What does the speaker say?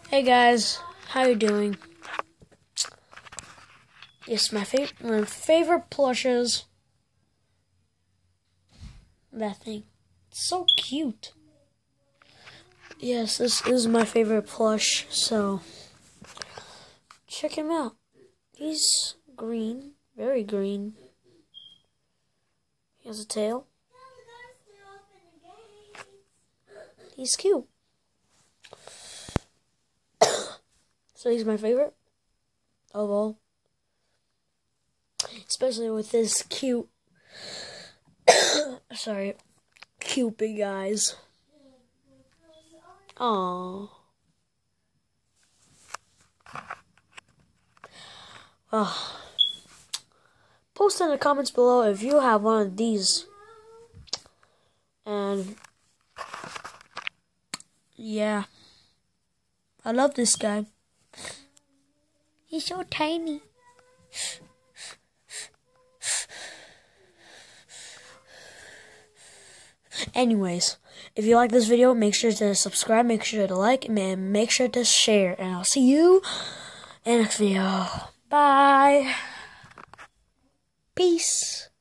Hey guys, how you doing? Yes, my favorite plushes. That thing, it's so cute. Yes, this is my favorite plush. So check him out. He's green, very green. He has a tail. He's cute. So he's my favorite of all. Especially with this cute, cute big eyes. Aww. Post in the comments below if you have one of these. And yeah, I love this guy. He's so tiny. Anyways, if you like this video, make sure to subscribe, make sure to like, and make sure to share. And I'll see you in the next video. Bye. Peace.